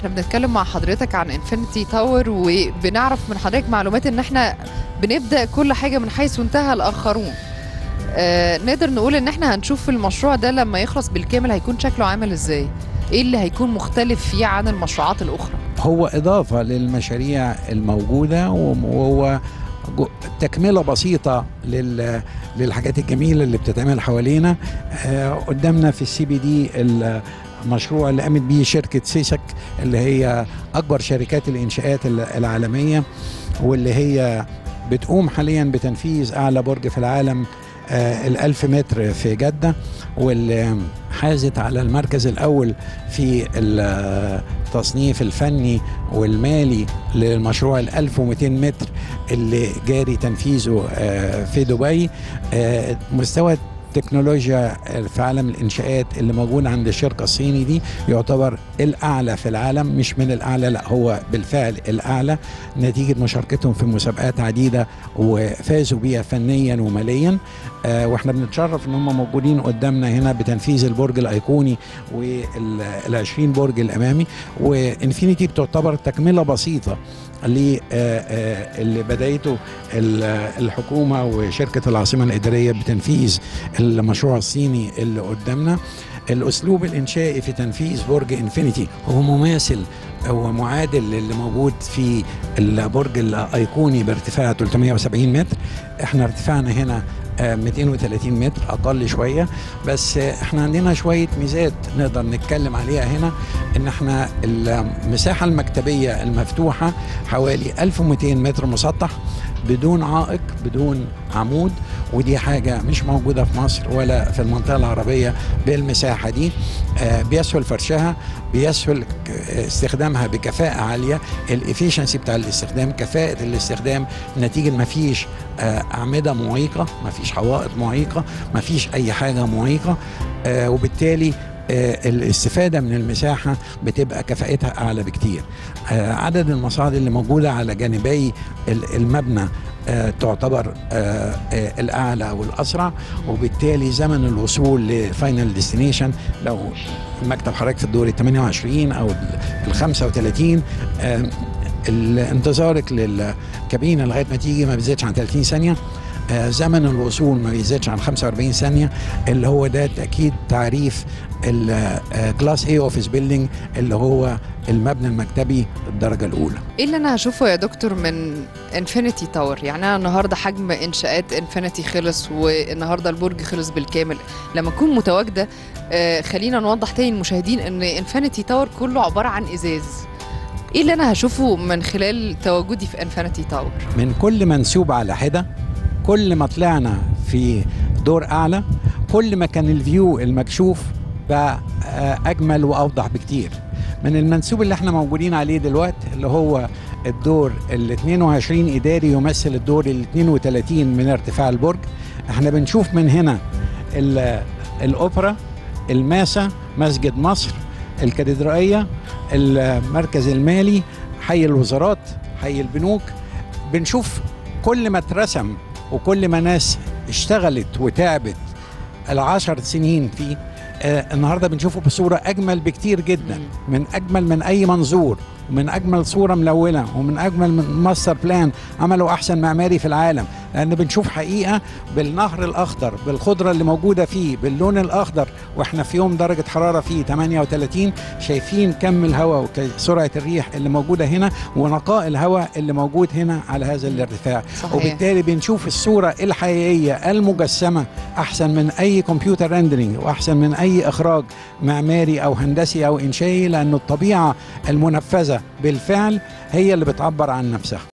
احنا بنتكلم مع حضرتك عن انفينيتي تاور، وبنعرف من حضرتك معلومات ان احنا بنبدأ كل حاجة من حيث انتهى الآخرون. نقدر نقول ان احنا هنشوف المشروع ده لما يخلص بالكامل هيكون شكله عامل ازاي؟ ايه اللي هيكون مختلف فيه عن المشروعات الأخرى؟ هو إضافة للمشاريع الموجودة، وهو تكملة بسيطة للحاجات الجميلة اللي بتتعمل حوالينا. قدامنا في السي بي دي المشروع اللي قامت بيه شركة سيسك، اللي هي أكبر شركات الإنشاءات العالمية، واللي هي بتقوم حاليا بتنفيذ أعلى برج في العالم، ال1000 متر في جدة، واللي حازت على المركز الأول في التصنيف الفني والمالي للمشروع ال1200 متر اللي جاري تنفيذه في دبي. مستوى التكنولوجيا في عالم الإنشاءات اللي موجود عند الشركة الصيني دي يعتبر الأعلى في العالم، مش من الأعلى، لا هو بالفعل الأعلى نتيجة مشاركتهم في مسابقات عديدة وفازوا بيها فنيا وماليا. واحنا بنتشرف ان هم موجودين قدامنا هنا بتنفيذ البرج الأيقوني وال20 برج الأمامي. وإنفينيتي بتعتبر تكملة بسيطة اللي بدايته الحكومة وشركة العاصمة الإدارية بتنفيذ المشروع الصيني اللي قدامنا. الأسلوب الإنشائي في تنفيذ برج إنفينيتي هو مماثل ومعادل للي موجود في البرج الأيقوني بارتفاع 370 متر. احنا ارتفاعنا هنا 230 متر، أقل شوية، بس احنا عندنا شوية ميزات نقدر نتكلم عليها هنا. ان احنا المساحة المكتبية المفتوحة حوالي 1200 متر مسطح بدون عائق، بدون عمود، ودي حاجة مش موجودة في مصر ولا في المنطقة العربية بالمساحة دي. بيسهل فرشها، بيسهل استخدامها بكفاءة عالية. الافيشنسي بتاع الاستخدام، كفاءة الاستخدام، نتيجة ما فيش أعمدة معيقة، ما فيش حوائط معيقة، ما فيش أي حاجة معيقة، وبالتالي الاستفادة من المساحة بتبقى كفاءتها أعلى بكتير. عدد المصاعد اللي موجودة على جانبي المبنى تعتبر الأعلى والأسرع، وبالتالي زمن الوصول لفاينل ديستنيشن، لو مكتب حضرتك في الدور 28 أو 35، انتظارك للكابينة لغاية ما تيجي ما بيزيدش عن 30 ثانية. زمن الوصول ما بيزيدش عن 45 ثانية، اللي هو ده تأكيد تعريف الكلاس اي اوفيس بيلدينج اللي هو المبنى المكتبي الدرجة الأولى. ايه اللي انا هشوفه يا دكتور من انفينيتي تاور؟ يعني انا النهارده حجم انشاءات انفينيتي خلص، والنهارده البرج خلص بالكامل. لما اكون متواجدة، خلينا نوضح تاني للمشاهدين ان انفينيتي تاور كله عبارة عن ازاز. ايه اللي انا هشوفه من خلال تواجدي في انفينيتي تاور؟ من كل منسوب على حدة، كل ما طلعنا في دور أعلى كل ما كان الفيو المكشوف بقى أجمل وأوضح بكتير. من المنسوب اللي احنا موجودين عليه دلوقتي اللي هو الدور ال 22 إداري، يمثل الدور ال 32 من ارتفاع البرج. احنا بنشوف من هنا الأوبرا، الماسة، مسجد مصر، الكاتدرائية، المركز المالي، حي الوزارات، حي البنوك. بنشوف كل ما اترسم وكل ما ناس اشتغلت وتعبت ال10 سنين فيه، النهارده بنشوفه بصوره اجمل بكتير جدا، من اجمل من اي منظور، ومن اجمل صوره ملونه، ومن اجمل من ماستر بلان عملوا احسن معماري في العالم. لان بنشوف حقيقه بالنهر الاخضر، بالخضره اللي موجوده فيه، باللون الاخضر، واحنا في يوم درجه حراره فيه 38، شايفين كم الهواء وسرعه الريح اللي موجوده هنا، ونقاء الهواء اللي موجود هنا على هذا الارتفاع. صحيح. وبالتالي بنشوف الصوره الحقيقيه المجسمه احسن من اي كمبيوتر ريندرينج، واحسن من اي اخراج معماري او هندسي او انشائي، لان الطبيعه المنفذه بالفعل هي اللي بتعبر عن نفسها.